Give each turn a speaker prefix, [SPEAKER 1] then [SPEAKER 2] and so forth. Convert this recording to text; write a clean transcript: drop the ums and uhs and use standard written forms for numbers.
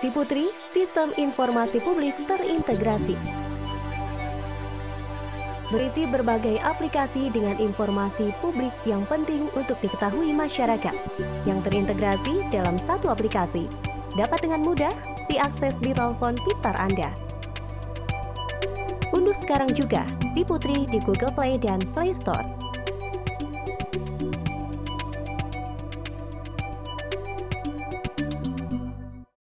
[SPEAKER 1] Putri, Sistem Informasi Publik Terintegrasi. Berisi berbagai aplikasi dengan informasi publik yang penting untuk diketahui masyarakat, yang terintegrasi dalam satu aplikasi. Dapat dengan mudah diakses di telepon pintar Anda. Unduh sekarang juga Putri di Google Play dan Play Store.